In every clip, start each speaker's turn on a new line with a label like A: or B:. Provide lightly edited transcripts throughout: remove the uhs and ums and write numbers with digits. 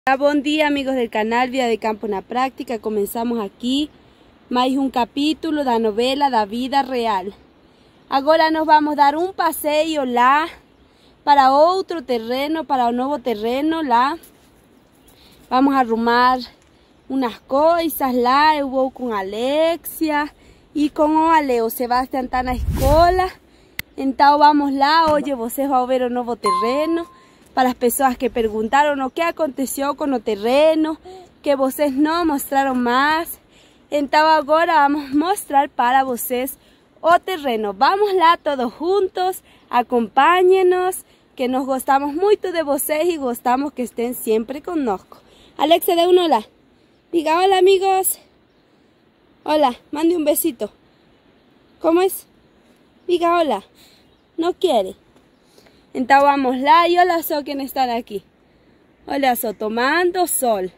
A: Buen día amigos del canal Vida de Campo na Práctica. Comenzamos aqui mais um capítulo da novela da vida real. Agora nós vamos dar um passeio lá para outro terreno, para o novo terreno lá. Vamos arrumar umas coisas lá. Eu vou com a Alexia e com o Ale. O Sebastião está na escola. Então vamos lá. Hoje vocês vão ver o novo terreno. Para as pessoas que perguntaram o que aconteceu com o terreno, que vocês não mostraram mais. Então agora vamos mostrar para vocês o terreno. Vamos lá todos juntos, acompanhem-nos, que nós gostamos muito de vocês e gostamos que estén sempre conosco. Alexia, dê um olá. Diga hola amigos. Hola, mande um besito. Como é? Diga hola. Não quer. Então vamos lá e olha só quem está aqui. Olha só, tomando sol.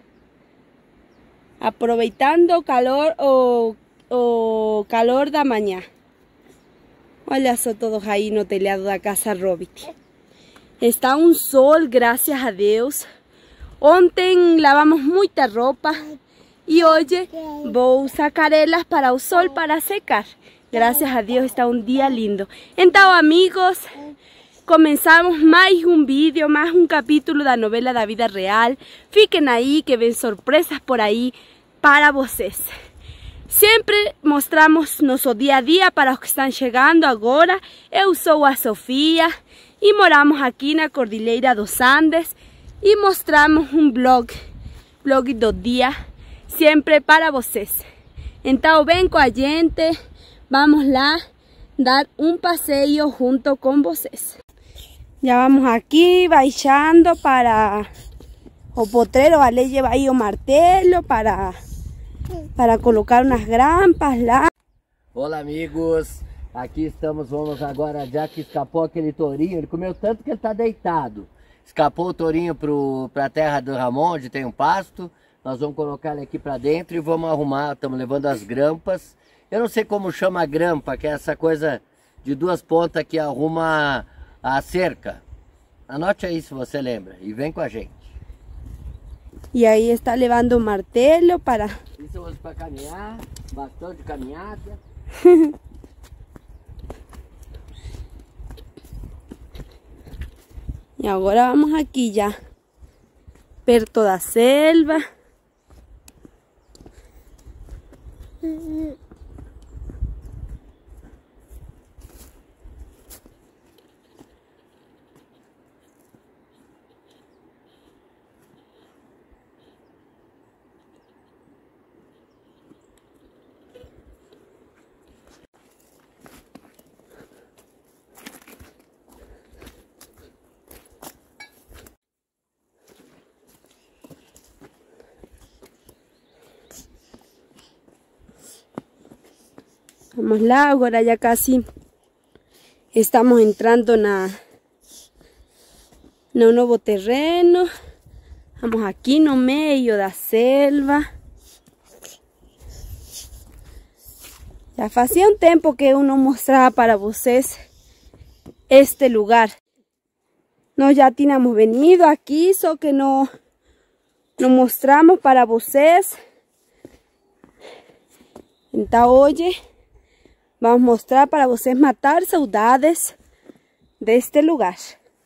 A: Aproveitando o calor, o calor da manhã. Olha só todos aí no telhado da casa Robbit. Está um sol, graças a Deus. Ontem lavamos muita roupa e hoje vou sacar elas para o sol para secar. Graças a Deus está um dia lindo. Então amigos, comenzamos mais um vídeo, mais um capítulo da novela da vida real. Fiquem aí que vem surpresas por aí para vocês. Sempre mostramos nosso dia a dia para os que estão chegando agora. Eu sou a Sofia e moramos aqui na Cordilheira dos Andes e mostramos um blog do dia, sempre para vocês. Então vem com a gente, vamos lá dar um passeio junto com vocês. Ya vamos aquí baixando para o potreiro. Ale lleva aí o martelo para colocar umas grampas lá.
B: Olá amigos, aqui estamos, vamos agora, já que escapou aquele tourinho, ele comeu tanto que ele está deitado. Escapou o tourinho para a terra do Ramon, onde tem um pasto. Nós vamos colocar ele aqui para dentro e vamos arrumar, estamos levando as grampas. Eu não sei como chama a grampa, que é essa coisa de duas pontas que arruma a cerca. Anote aí se você lembra e vem com a gente.
A: E aí está levando o martelo para...
B: Isso eu uso para caminhar, bastão de caminhada.
A: E agora vamos aqui já, perto da selva. Vamos lá, agora já casi estamos entrando no novo terreno. Vamos aqui no meio da selva. Já fazia um tempo que eu não mostrava para vocês este lugar. Nós já tínhamos venido aqui, só que não mostramos para vocês. Então hoje vamos mostrar para vocês matar saudades deste lugar.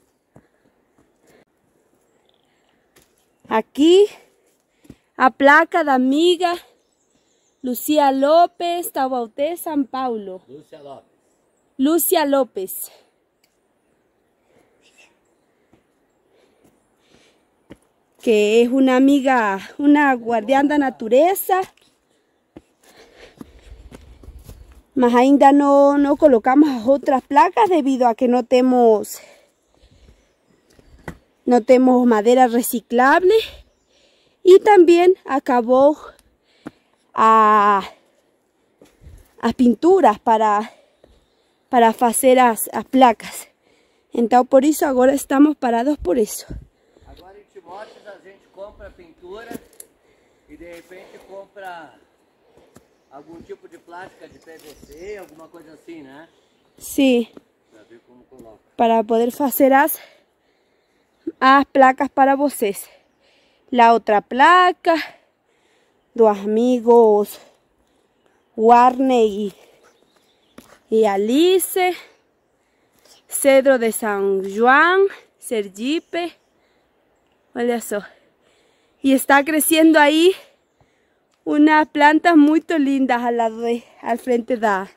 A: Aqui a placa da amiga Lucia Lopes, Taubaté, São Paulo.
B: Lúcia Lopes.
A: Lúcia Lopes. Que é uma amiga, uma guardiã da natureza. Mas ainda não colocamos as outras placas devido a que não temos madeira reciclável. E também acabou as pinturas para fazer as placas. Então por isso agora estamos parados por isso.
B: Agora em Timóteo a gente compra pintura e de repente compra algum tipo de plástica de PVC, alguma coisa assim, né?
A: Sim.
B: Para ver como coloca.
A: Para poder fazer as placas para vocês. la otra placa, dos amigos Warner y Alice, cedro de San Juan, Sergipe, olha eso. Y está creciendo ahí unas plantas muy lindas al frente da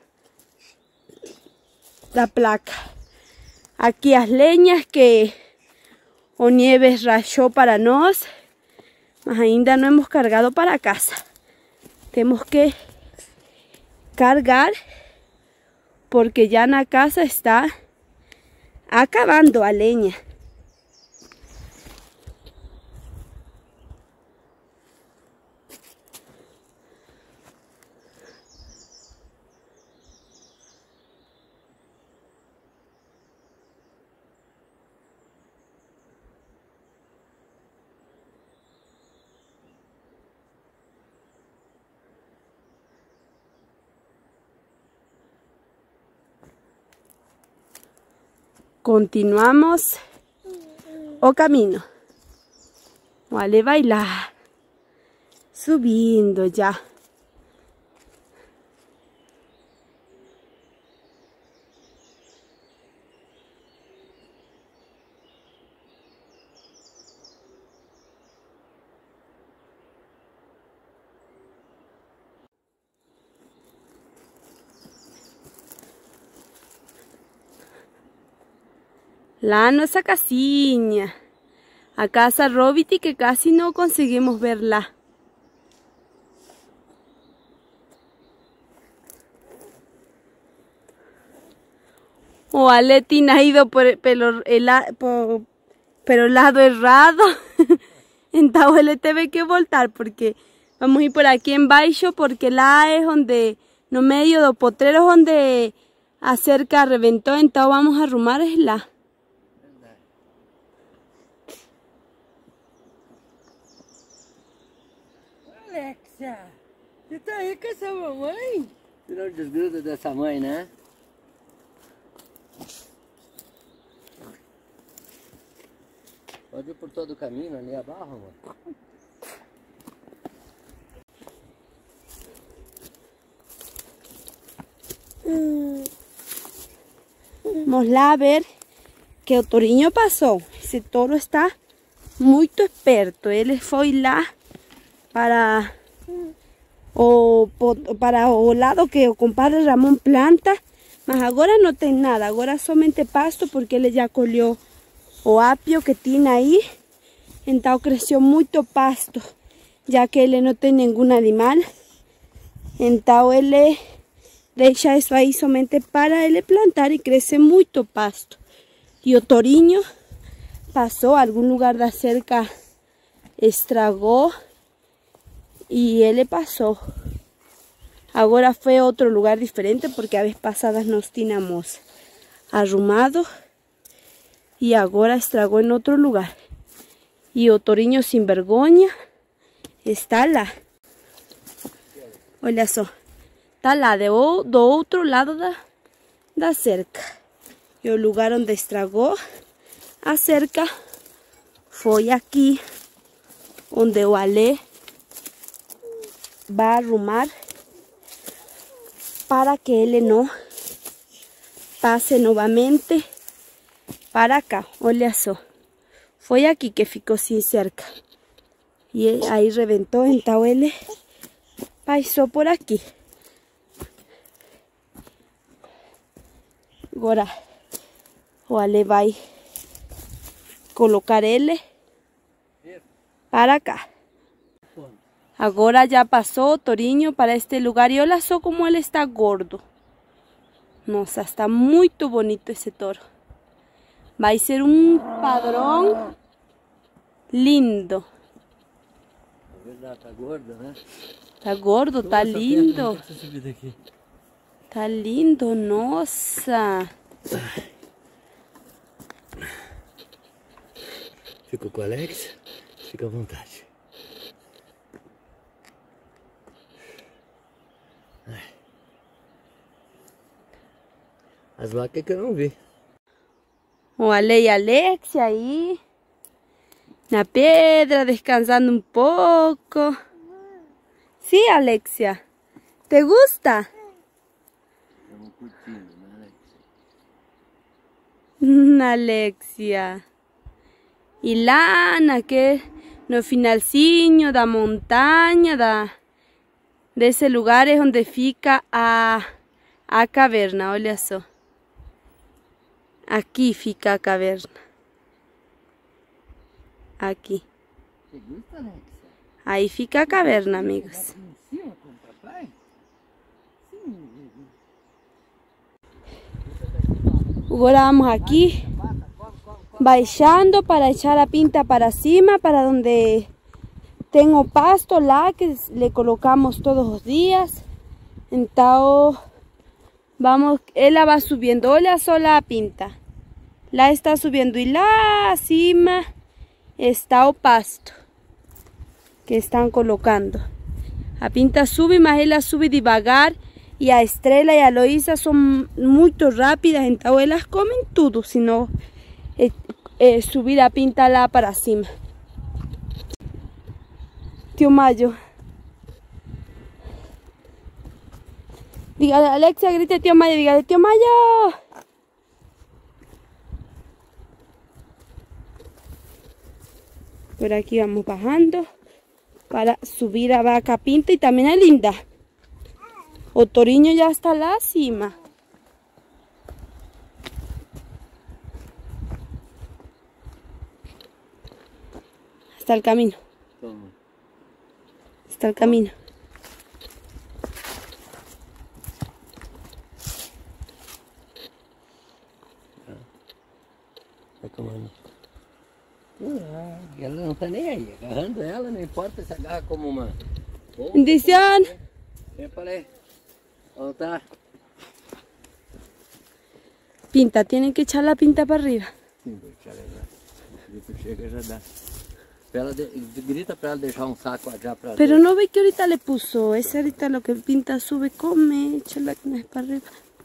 A: placa. Aquí as leñas que o Nieves rachó para nós, mas ainda no hemos cargado para casa. Tenemos que cargar porque ya en la casa está acabando a leña. Continuamos o camino. Vale, bailar. Subindo ya. La nuestra casinha, a casa Robity, que casi no conseguimos verla. O Aletina ha ido pero el lado errado. Entonces él debe que voltar porque vamos a ir por aquí en baixo porque la es donde no medio de potreros donde acerca reventó, entonces vamos a arrumar es la.
C: Alexa, você tá aí com essa mamãe?
B: Você não desgruda dessa mãe, né? Pode ir por todo o caminho ali abaixo, amor.
A: Vamos lá a ver que o Torinho passou. Esse touro está muito esperto. Ele foi lá para o lado que o compadre Ramón planta, mas agora não tem nada, agora somente pasto porque ele já colheu o apio que tiene ahí, entonces creció mucho pasto, ya que él no tiene ningún animal, entonces él deja eso ahí solamente para él plantar y crece mucho pasto. Y el Torinho pasó a algún lugar de cerca, estragó y él pasó. Ahora fue a otro lugar diferente porque a veces pasadas nos teníamos arrumado. Y ahora estragó en otro lugar. Y o Torinho sin vergonha está lá. Olha só. Está lá do outro lado da cerca. E o lugar onde estragou a cerca foi aqui. Onde o Ale vai arrumar para que ele não passe novamente para acá. Olha só. Foi aqui que ficou sem cerca. E aí reventou, então ele passou por aqui. Agora o Ale vai colocar ele para cá. Agora já passou o Torinho para este lugar. E olha só como ele está gordo. Nossa, está muito bonito esse touro. Vai ser um padrão lindo.
B: É verdade, tá gordo, né?
A: Tá gordo, tá lindo.
B: Deixa eu subir daqui.
A: Tá lindo, nossa.
B: Fica com o Alex? Fica à vontade. As vacas que eu não vi.
A: O Ale e Alex aí una piedra, descansando un poco. Sí, Alexia. ¿Te gusta?
B: Estamos curtindo, né, Alexia?
A: Alexia. E lá no finalzinho da montanha, desse lugar é onde fica a caverna, olha só. Aqui fica a caverna. Aqui.
B: Você gosta, Alexia?
A: Aí fica a caverna, amigos.
B: Em cima com o papai? Sim.
A: Agora vamos aqui, baixando para echar a pinta para cima, para donde tengo pasto lá que le colocamos todos os dias. Então, ela vai subindo, olha só lá a pinta. Lá está subindo e lá acima está o pasto que estão colocando. A pinta sube, mas ela sube devagar. E a Estrela e a Heloísa são muito rápidas, então elas comem tudo, se não subir a pinta lá para cima. Tio Mayo. Dígale, Alexia, grite Tio Mayo, dígale, Tio Mayo. Por aquí vamos bajando para subir a Vaca Pinta y también a Linda. O Toriño ya está lá cima. Está el camino.
B: Toma.
A: Está el camino.
B: Vai tomando. Ela não tá nem aí. Agarrando ela, não importa se agarra como uma.
A: Bendición.
B: Épale. ¿Dónde está?
A: Pinta, tienen que echar la pinta para arriba.
B: Sim, vou echar ela. Grito chega já dá. Grita para ela deixar um saco já para
A: Pero no ve que ahorita le puso. Ese ahorita lo que pinta sube, come, échala para arriba.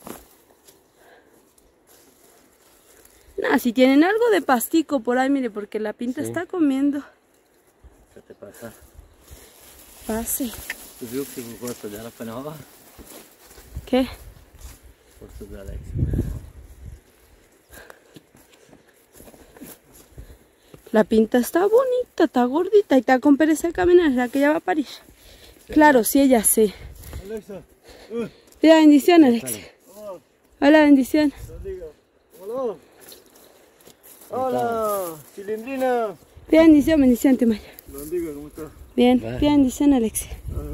A: Nah, si tienen algo de pastico por ahí, mire, porque la pinta
B: Sí.
A: está comiendo.
B: Deixa eu te passar.
A: Pase.
B: Tu viu que o rosto dela foi na hora?
A: ¿Qué?
B: O rosto da Alexia.
A: La pinta está bonita, está gordita y está con pereza de caminar, la que ella va a parir. Claro, sí, ella sí.
C: Alexa,
A: Pida bendición, Alexia. Hola, bendición.
C: bendiga. Hola. Hola, Cilindrina.
A: Pida bendición, bendición, te Maya.
C: Bendiga, ¿cómo estás?
A: Bien,
B: Va.
A: pida bendición, Alexia.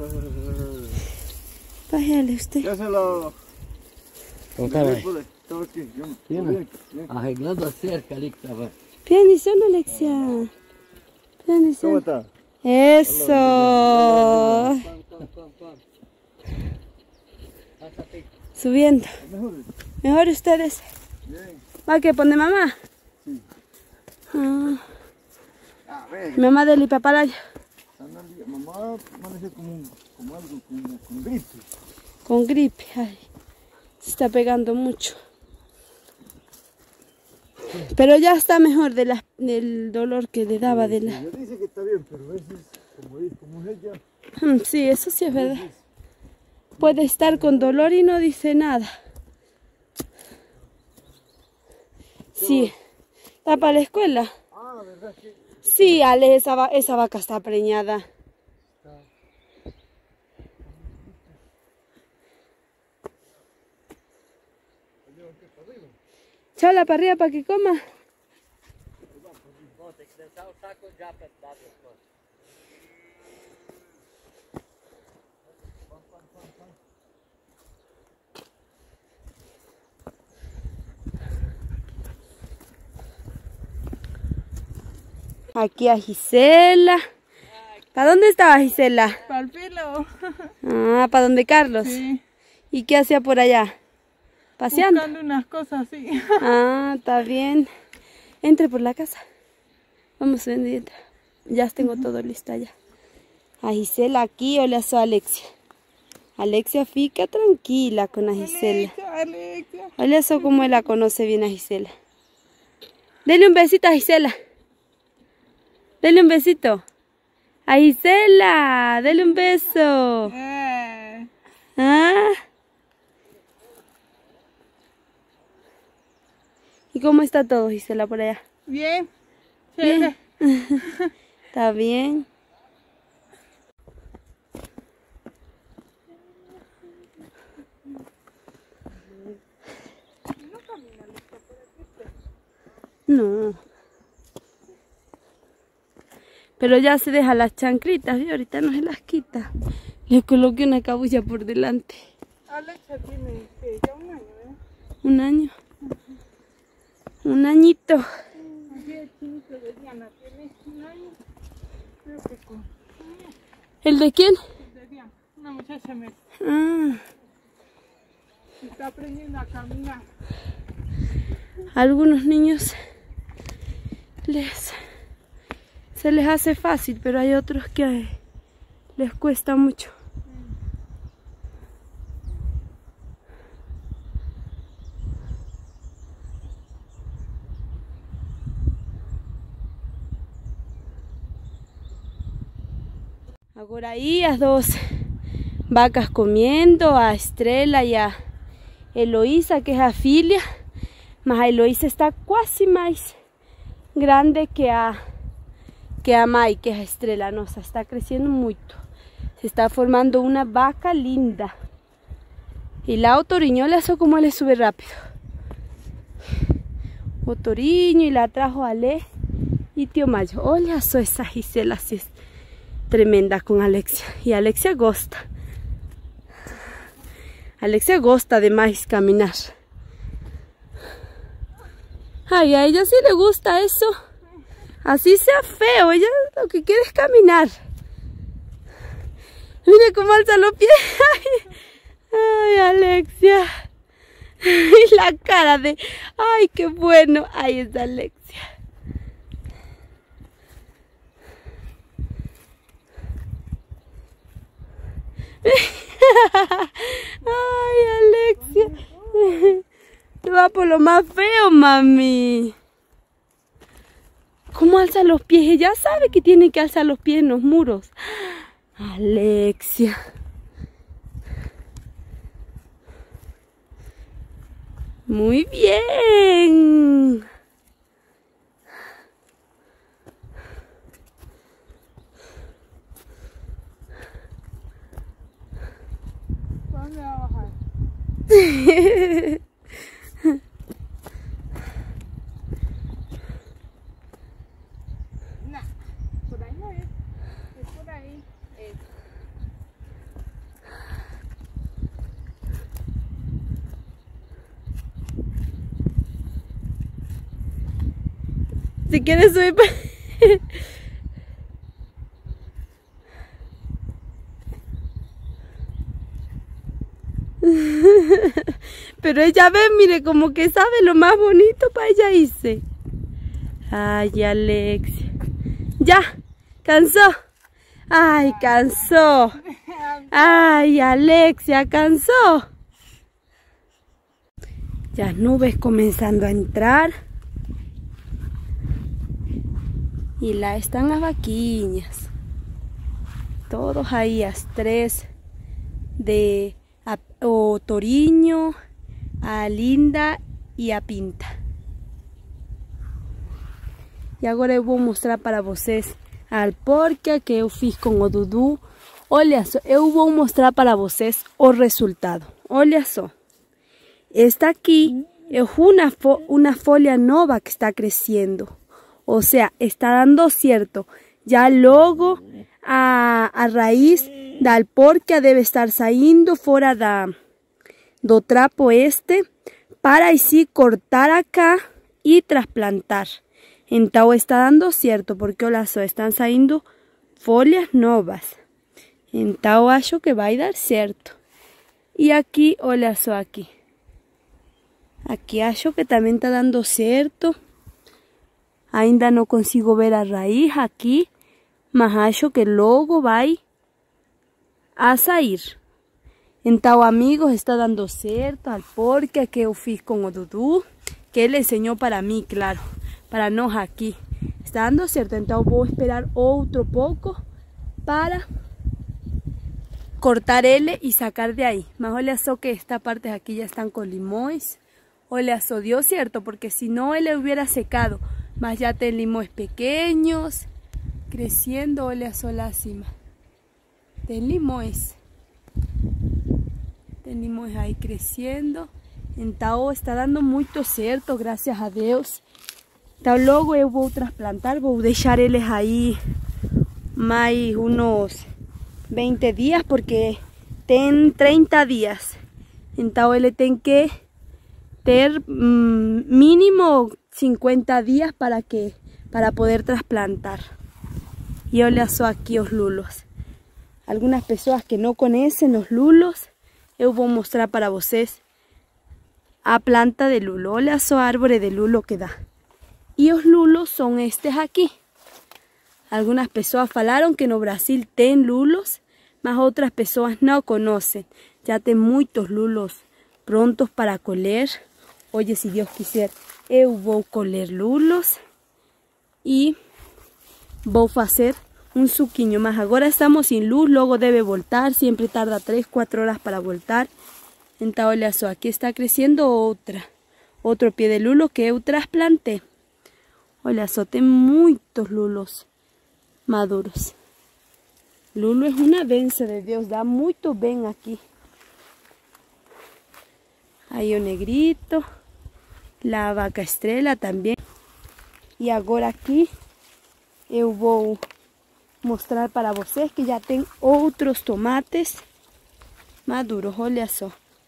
A: Váyale usted.
C: Ya se la...
B: Como tá, mãe?
C: Estaba aquí.
B: Aqui, né? Arreglando a cerca ali que tava.
A: Pida bendición, Alexia. Pida
C: ¿Cómo
A: bendición.
C: está?
A: Eso. Subiendo.
C: Mejor.
A: Mejor ustedes.
C: Bien.
A: ¿Va que pone mamá?
C: Sí.
A: Ah,
C: A ver.
A: mamá del papalayo.
C: Mamá parece como algo, con gripe.
A: Con gripe. Ay, se está pegando mucho. Pero ya está mejor del dolor que le daba de la...
C: Ella dice que está bien, pero a veces, como es ella,
A: Sí, eso sí es verdad. Puede estar con dolor y no dice nada. Sí. ¿Está para la escuela?
C: ah, ¿verdad que?
A: Sí, Ale, esa vaca está preñada. Chala para arriba para que coma.
B: Bom, tem que deixar o saco já para dar depois.
A: Aquí a Gisela. ¿Para dónde estaba Gisela?
D: Para el filo.
A: Ah, ¿para dónde Carlos?
D: Sí.
A: ¿Y qué hacía por allá? ¿Paseando?
D: Buscando unas cosas así.
A: Ah, está bien. Entre por la casa. Vamos subiendo y entra. Ya tengo todo listo allá. A Gisela aquí, hola, soy Alexia. Alexia fica tranquila con a Gisela.
D: Alexia.
A: Hola, eso como él la conoce bien a Gisela. Dele un besito a Gisela. Dele un besito. A Gisela, dele un beso. ¿Ah? ¿Y cómo está todo, Gisela, por allá?
D: Bien.
A: Bien. ¿Está bien? No. Pero ya se deja las chanclitas y ahorita no se las quita. Le coloqué una cabulla por delante.
D: Alexa tiene ya un año, ¿eh?
A: Un año. Un añito.
D: Así el chinito de Diana tiene un año. Creo que con
A: ¿El de quién?
D: de Diana. Una muchacha me
A: Ah,
D: está aprendiendo a caminar.
A: a algunos niños se les hace fácil, pero hay otros que les cuesta mucho. Ahora ahí as dos vacas comiendo, a Estrella y a Eloísa, que es a filha, mas a Eloísa está quase mais grande que a Mai, que es a Estrella. Nossa, está creciendo mucho. Se está formando una vaca linda. Y la o Toriño, olha só como ele sube rápido. O Toriño, y la trajo Ale y Tío Mayo. Olha só essa Gisela, así es tremenda con Alexia. Y Alexia gosta. Alexia gosta demais caminar. Ay, a ella sí le gusta eso. Así sea feo, ella lo que quiere es caminar. Mire cómo alza los pies. Ay, Alexia. Y la cara de... Ay, qué bueno. Ahí está Alexia. Ay, Alexia. Te va por lo más feo, mami. ¿Cómo alza los pies? Ella sabe que tiene que alzar los pies en los muros. Alexia. Muy bien.
D: ¿Dónde va a bajar? No, por ahí no es. Es por ahí.
A: Si quieres subir... Pero ella ve, mire, como que sabe lo más bonito para ella irse. Ay, Alexia. Ya, cansó. Ay, cansó. Ay, Alexia, cansó. Las nubes comenzando a entrar. Y la están las vaquiñas. Todos ahí, las tres de o Toriño, a Linda y a Pinta. E agora eu vou mostrar para vocês a porca que eu fiz com o Dudu. Olha só, eu vou mostrar para vocês o resultado. Olha só. Esta aqui é uma folha nova que está crescendo. O sea, está dando cierto. Ya logo a raiz da alporquia debe estar saindo fora do trapo este para así cortar acá y trasplantar. Então está dando cierto porque olha só, están saindo folhas novas. Então acho que vai dar certo. Y aquí, olha só aquí. Aquí acho que también está dando certo. Ainda não consigo ver a raiz aqui, mas acho que logo vai a sair. Então, amigos, está dando certo a alporquia que eu fiz com o Dudu, que ele ensinou para mim, claro, para nós aqui. está dando certo. Então vou esperar outro pouco para cortar ele y sacar de ahí. Mas olha só que esta parte de aquí ya están con limões. Olha só, dio cierto, porque si no él hubiera secado. Mas ya ten limões pequeños, creciendo, olha só lá acima. Ten limões. Tem limões aí crescendo. Então está dando muito certo, graças a Deus. Então logo eu vou trasplantar, vou deixar eles aí mais uns 20 dias, porque tem 30 dias. Então ele tem que ter mínimo 50 dias para poder trasplantar. E olha só aqui os lulos. Algumas pessoas que não conhecem os lulos, eu vou mostrar para vocês a planta de lulo. Olha só a árvore de lulo que dá. E os lulos são estes aqui. Algumas pessoas falaram que no Brasil tem lulos, mas outras pessoas não conhecem. Já tem muitos lulos prontos para colher. Hoje, se Deus quiser, eu vou colher lulos e vou fazer un suquinho, mas agora estamos sin luz, logo debe voltar, siempre tarda 3-4 horas para voltar. Então olha só, aqui está crescendo outro pé de lulo que eu trasplantei. Olha só, tem muitos lulos maduros. Lulo é uma bênção de Deus, dá muito bem aqui. Aí o negrito, a vaca estrela também. E agora aqui eu vou mostrar para vocês que já tem outros tomates maduros. Olha só,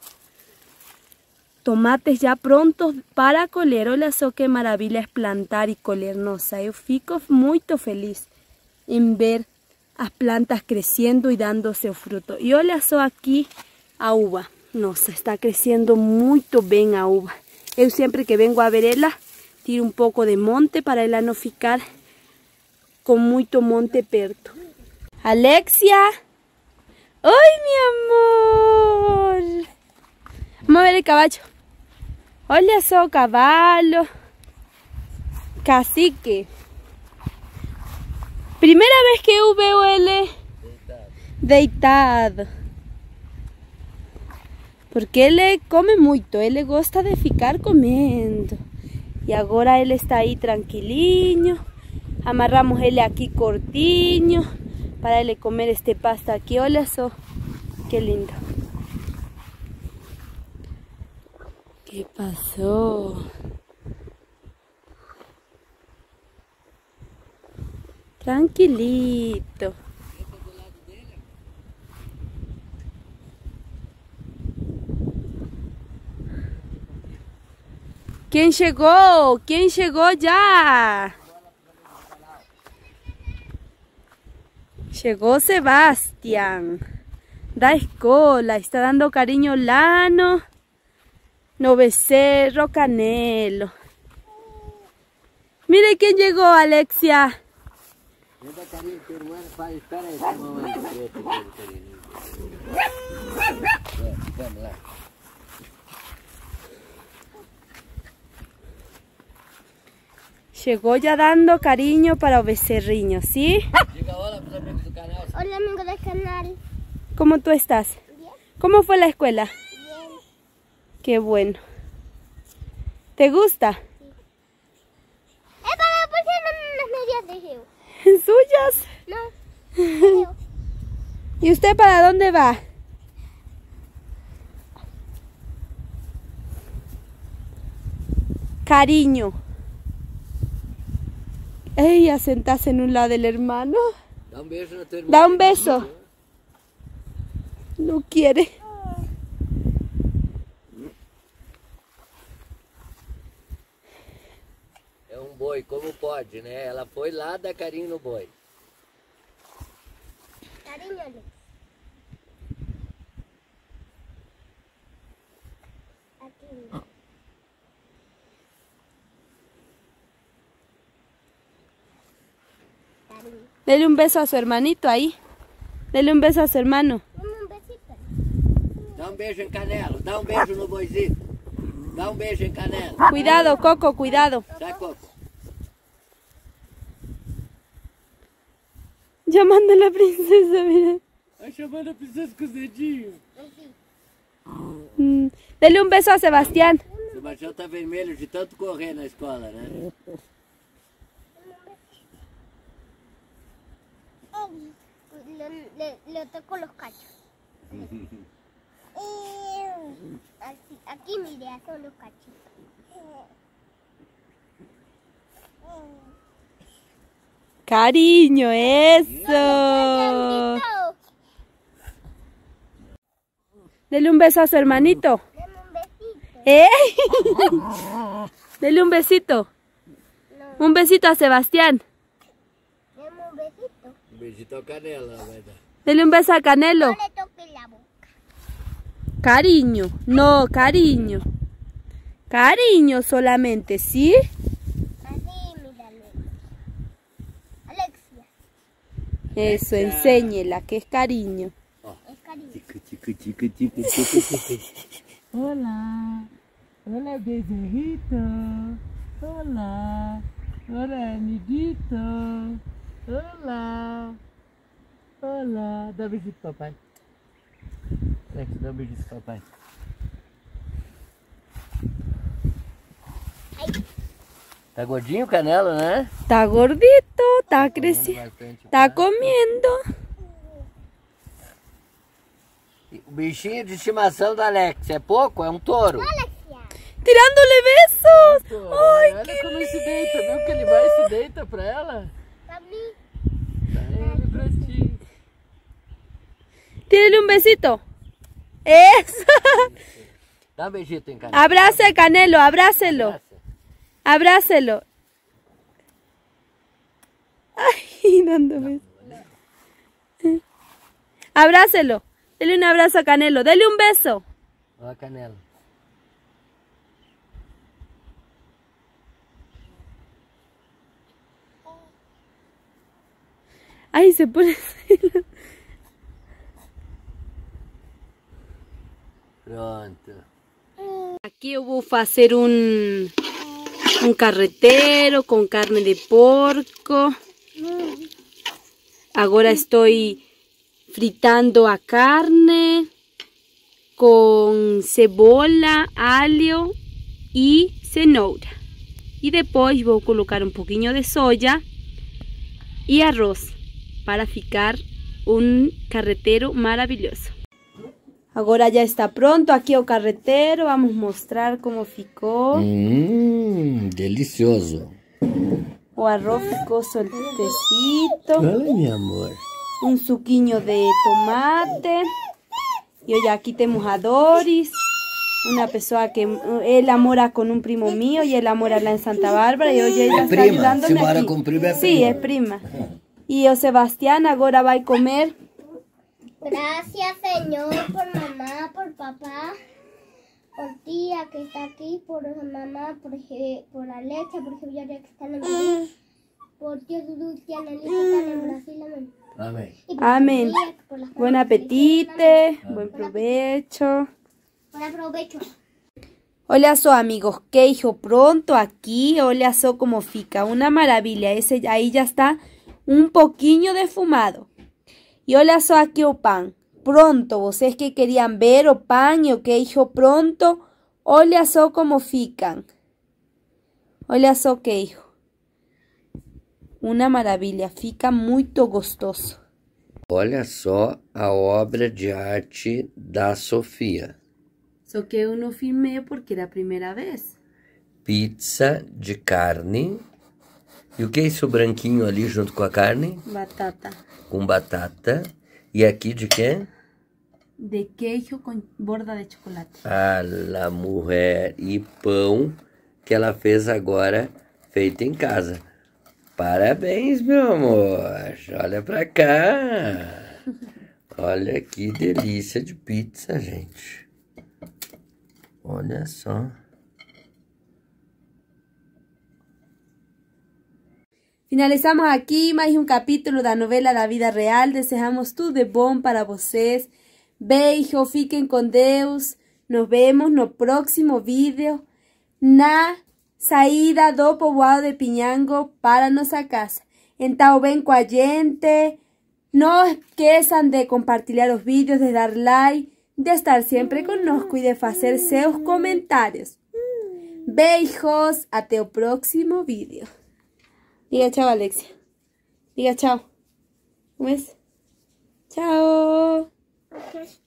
A: tomates já prontos para colher. Olha só que maravilha é plantar e colher. Nossa, eu fico muito feliz em ver as plantas crescendo e dando seu fruto. E olha só aqui a uva. Nossa, está crescendo muito bem a uva. Eu sempre que vengo a ver ela, tiro um pouco de monte para ela não ficar com muito monte perto. Alexia! Oi, mi amor! Vamos ver o cavalo. Olha só o cavalo. Cacique. Primeira vez que eu vejo ele deitado. Porque ele come muito, ele gosta de ficar comendo. E agora ele está aí tranquilinho. Amarramos ele aqui cortinho para ele comer este pasto aqui. Olha só que lindo. ¿Qué pasó? Tranquilito. ¿Quién llegó? ¿Quién llegó ya? Llegó Sebastián da escola, está dando cariño Lano, no Becerro, Canelo. Mire quién llegó, Alexia. Llegó ya dando cariño para o becerrinho, ¿sí?
E: Hola amigos del canal.
A: ¿Cómo tú estás?
E: Bien.
A: ¿Cómo fue la escuela?
E: Bien.
A: Qué bueno. ¿Te gusta?
E: Sí. Para ¿por qué no unas medias de geo?
A: ¿Suyas?
E: No. Geo.
A: ¿Y usted para dónde va? Cariño. Ella sentarse en un lado del hermano.
B: Da un beso a tu hermano.
A: Da un beso. No quiere.
B: É um boi, como pode, né? Ela foi lá dar carinho no boi.
E: Cariño, Alex. Aquí. Cariño.
A: Dele un beso a su hermanito ahí. Dele un beso a su hermano.
E: Dame un besito.
B: Dá um beijo em Canelo, dá um beijo no boizinho. Dá um beijo em Canelo.
A: Cuidado, Coco, cuidado.
B: Sai, Coco.
A: Llamando a la princesa, mira.
C: Vai chamando a princesa com os dedinhos.
A: Dele um beso a Sebastián.
B: Sebastião tá vermelho de tanto correr na escola, né?
E: Le toco los cachos. Aquí mire, son los cachos.
A: Cariño, eso. Dele un beso a su hermanito.
E: Dame un besito.
A: ¿Eh? Dele un besito.
E: No,
A: Un besito a Sebastián.
E: dame un besito.
B: Um beijito ao Canela, vai dar.
A: Dele un beso a Canelo.
E: No le toques la boca.
A: Cariño. No, cariño. Cariño solamente, ¿sí?
E: Así, míralo. Alexia,
A: Eso, enséñela, que es cariño.
E: es cariño.
C: Olá. Olá, bezerrito. Olá. Olá, amiguito. Olá. Olá. Dá um beijinho pro papai. Alex, dá um beijinho pro papai.
B: Tá gordinho o Canela, né?
A: Está gordito, está creciendo.
B: Bastante.
A: Está comiendo.
B: O bichinho de estimação da Alex é pouco? É um touro?
E: Alexia,
A: Tirándole besos. Ai,
C: Olha
A: que
C: como ele se deita, viu que ele vai e se deita pra ela?
E: para mí.
C: Pra ele, pra ti.
A: Tírale un besito. Eso.
B: Dá um beijito em Canela.
A: Abrace a Canelo, abrácelo. Abrácelo. Ay, dando besos. Abrácelo. Dele un abrazo a Canelo. Dele un beso.
B: Ó a Canela.
A: Ay, se pone.
B: Pronto.
A: Aqui eu vou fazer um carreteiro com carne de porco. Agora estou fritando a carne com cebola, alho e cenoura. E depois vou colocar um pouquinho de soja e arroz para ficar um carreteiro maravilhoso. Agora já está pronto aqui o carreteiro. Vamos mostrar como ficou.
B: Delicioso.
A: O arroz ficou soltecito.
B: Olha, meu amor.
A: Um suquinho de tomate. E olha, aqui temos a Doris. Uma pessoa que ela mora com um primo meu e ela mora lá em Santa Bárbara. E hoje ela está
B: prima?
A: ajudando-me
B: Se mora
A: aqui.
B: com prima, é
A: Sim,
B: prima.
A: é prima. E o Sebastián agora vai comer.
E: Gracias, Señor, por mamá, por papá, por tía que está aquí, por mamá, por Alexa, por Javier que está en el Perú, por tío Dudu, tía Nelly que están en Brasil, amén.
B: Amém.
E: Y por
A: Amén.
E: María, por las
A: Buen
E: familias
A: apetite, buen provecho.
E: Buen provecho.
A: Olha só, amigos, queijo pronto aqui. Olha só como fica, uma maravilha. Esse aí já está um pouquinho defumado. E olha só aqui o pão. Pronto, vocês que queriam ver o pão e o queijo pronto, olha só como ficam. Olha só o queijo. Uma maravilha, fica muito gostoso.
B: Olha só a obra de arte da Sofia.
A: Só que eu não filmei porque era a primeira vez.
B: Pizza de carne. E o que é isso branquinho ali junto com a carne?
A: Batata.
B: Com batata. E aqui de quê?
A: De queijo com borda de chocolate.
B: A la mulher e pão que ela fez agora, feito em casa. Parabéns, meu amor. Olha pra cá. Olha que delícia de pizza, gente. Olha só.
A: Finalizamos aqui mais um capítulo da novela da vida real. Desejamos tudo de bom para vocês. Beijo, fiquem com Deus. Nos vemos no próximo vídeo na saída do povoado de Pinhango para nossa casa. Então vem com a gente, No esqueçam de compartilhar os vídeos, de dar like, de estar sempre conosco e de fazer seus comentários. Beijos, até o próximo vídeo. Diga chao, Alexia. Diga chao. ¿Cómo es? Chao.
E: Ok.